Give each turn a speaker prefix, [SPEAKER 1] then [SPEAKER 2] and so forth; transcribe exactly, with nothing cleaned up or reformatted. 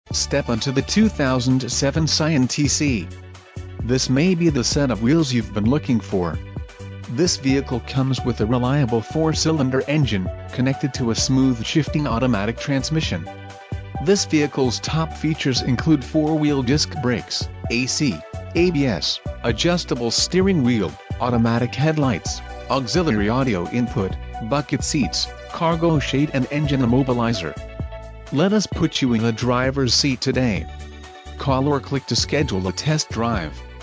[SPEAKER 1] Step onto the two thousand seven Scion T C. This may be the set of wheels you've been looking for. This vehicle comes with a reliable four-cylinder engine, connected to a smooth shifting automatic transmission. This vehicle's top features include four-wheel disc brakes, A C, A B S, adjustable steering wheel, automatic headlights, auxiliary audio input, bucket seats, cargo shade and engine immobilizer. Let us put you in the driver's seat today. Call or click to schedule a test drive.